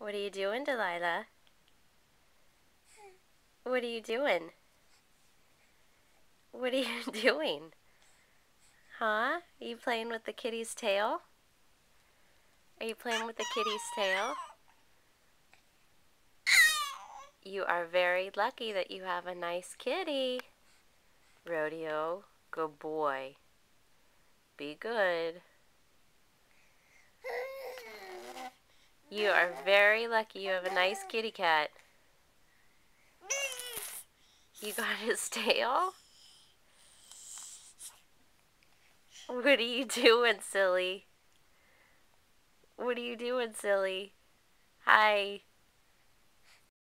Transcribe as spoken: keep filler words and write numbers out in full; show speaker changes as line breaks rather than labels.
What are you doing, Delilah? What are you doing? What are you doing? Huh? Are you playing with the kitty's tail? Are you playing with the kitty's tail? You are very lucky that you have a nice kitty. Rodeo, good boy. Be good. You are very lucky you have a nice kitty cat. You got his tail? What are you doing, silly? What are you doing, silly? Hi.